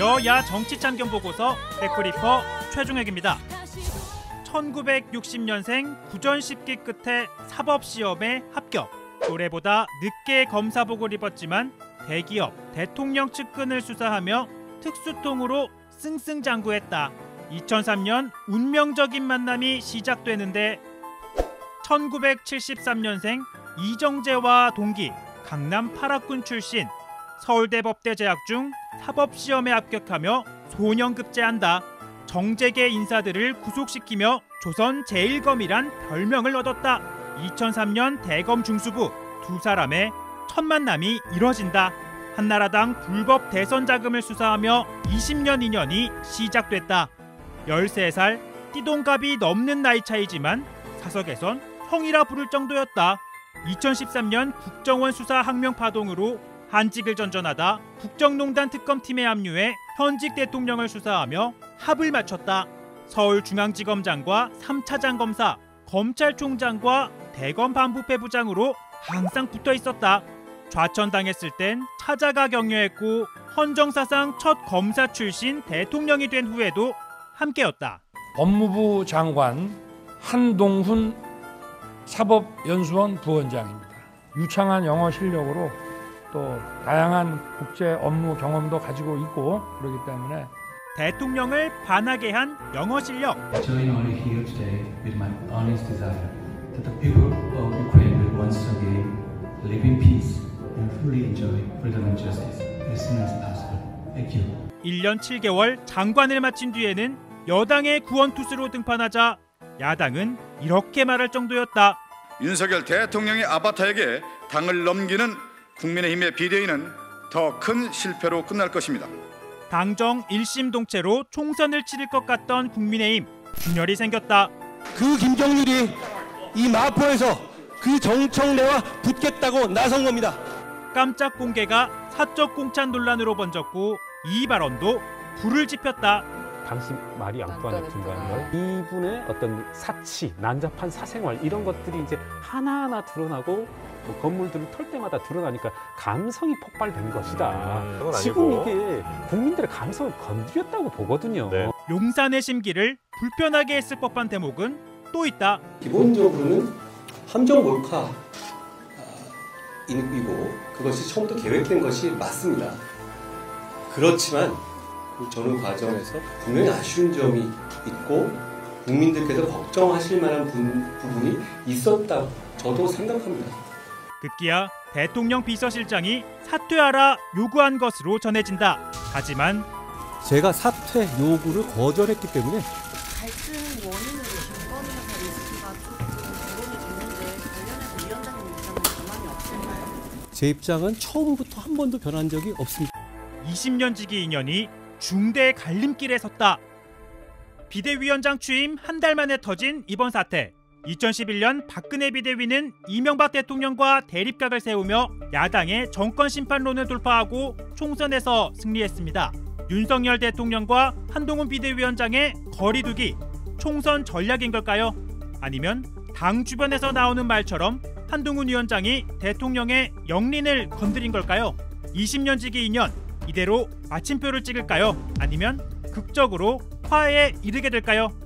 여야 정치 참견 보고서 백브리퍼 최종혁입니다. 1960년생 구전 10기 끝에 사법시험에 합격. 또래보다 늦게 검사복을 입었지만 대기업, 대통령 측근을 수사하며 특수통으로 승승장구했다. 2003년 운명적인 만남이 시작되는데 1973년생 이정재와 동기, 강남 8학군 출신, 서울대 법대 재학 중 사법시험에 합격하며 소년급제한다. 정재계 인사들을 구속시키며 조선 제1검이란 별명을 얻었다. 2003년 대검 중수부 두 사람의 첫 만남이 이뤄진다. 한나라당 불법 대선 자금을 수사하며 20년 인연이 시작됐다. 13살 띠동갑이 넘는 나이 차이지만 사석에선 형이라 부를 정도였다. 2013년 국정원 수사 항명 파동으로 한직을 전전하다 국정농단 특검팀에 합류해 현직 대통령을 수사하며 합을 맞췄다. 서울중앙지검장과 3차장 검사, 검찰총장과 대검 반부패 부장으로 항상 붙어 있었다. 좌천당했을 땐 찾아가 격려했고 헌정사상 첫 검사 출신 대통령이 된 후에도 함께였다. 법무부 장관 한동훈 사법연수원 부원장입니다. 유창한 영어 실력으로 또 다양한 국제 업무 경험도 가지고 있고 그렇기 때문에 대통령을 반하게 한 영어 실력. Join only here today with my honest desire that the people of Ukraine will once again live in peace and fully enjoy freedom and justice as soon as possible. Thank you. 1년 7개월 장관을 마친 뒤에는 여당의 구원투수로 등판하자 야당은 이렇게 말할 정도였다. 윤석열 대통령의 아바타에게 당을 넘기는 국민의힘의 비대위는 더 큰 실패로 끝날 것입니다. 당정 일심동체로 총선을 치를 것 같던 국민의힘 균열이 생겼다. 그 김정률이 이 마포에서 그 정청래와 붙겠다고 나선 겁니다. 깜짝 공개가 사적 공찬 논란으로 번졌고 이 발언도 불을 지폈다. 당시 말이 앙뚜아네 둔가니얼 이분의 어떤 사치, 난잡한 사생활 이런 것들이 이제 하나하나 드러나고 뭐 건물들을 털 때마다 드러나니까 감성이 폭발된 것이다. 지금 이게 국민들의 감성을 건드렸다고 보거든요. 네. 용산의 심기를 불편하게 했을 법한 대목은 또 있다. 기본적으로는 함정 몰카이고 그것이 처음부터 계획된 것이 맞습니다. 그렇지만 저는 과정에서 분명히 아쉬운 점이 있고 국민들께서 걱정하실 만한 부분이 있었다고 저도 생각합니다. 급기야 대통령 비서실장이 사퇴하라 요구한 것으로 전해진다. 하지만 제가 사퇴 요구를 거절했기 때문에 갈등 원인으로 김건희여사 리스트가 조금 거론이 됐는데 관련해서 위원장님 입장은 가만히 없을까요? 제 입장은 처음부터 한 번도 변한 적이 없습니다. 20년 지기 인연이 중대 갈림길에 섰다. 비대위원장 취임 한 달 만에 터진 이번 사태. 2011년 박근혜 비대위는 이명박 대통령과 대립각을 세우며 야당의 정권 심판론을 돌파하고 총선에서 승리했습니다. 윤석열 대통령과 한동훈 비대위원장의 거리두기, 총선 전략인 걸까요? 아니면 당 주변에서 나오는 말처럼 한동훈 위원장이 대통령의 영린을 건드린 걸까요? 20년 지기 인연, 이대로 마침표를 찍을까요? 아니면 극적으로 화해에 이르게 될까요?